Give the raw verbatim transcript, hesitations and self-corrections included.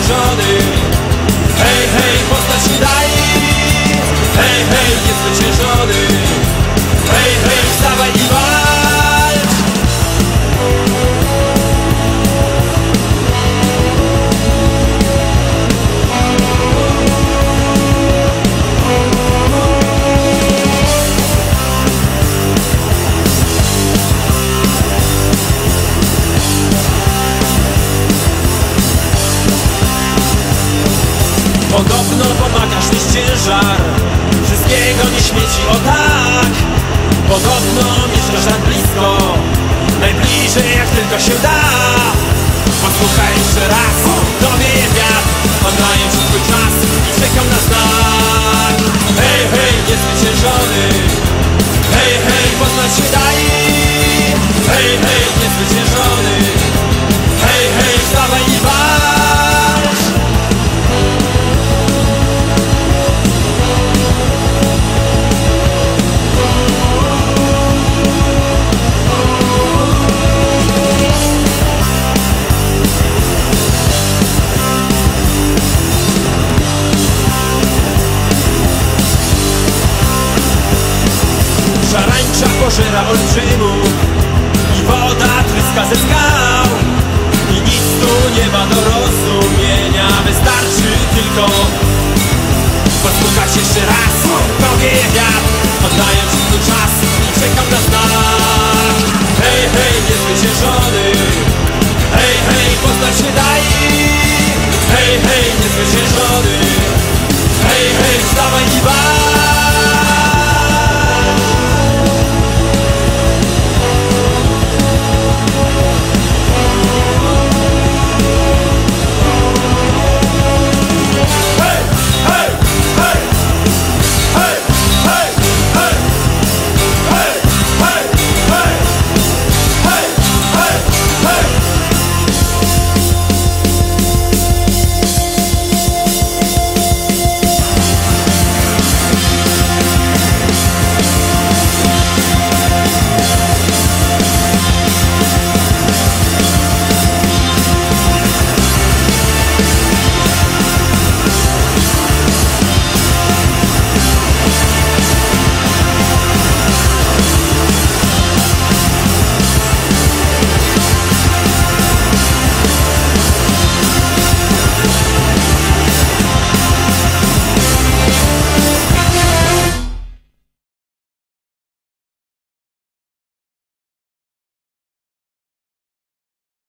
niezwyciężony. Hej, hej, poznać się daj. Hej, hej, niezwyciężony. Hej, hej, wstawaj i walcz. Podobno pomagasz nieść ciężar, wszystkiego nie śmieci, o tak. Podobno mieszkasz tak blisko, najbliżej jak tylko się da. Posłuchaj jeszcze raz, to wieje wiatr, on daje ci swój czas i czekał na znak. Hej, hej, niezwyciężony. Hej, hej, poznać się daj. Hej, hej, niezwyciężony. Hej, hej, wstawaj i walcz. Szarańcza pożera olbrzymów i woda tryska ze skał i nic tu nie ma do roboty.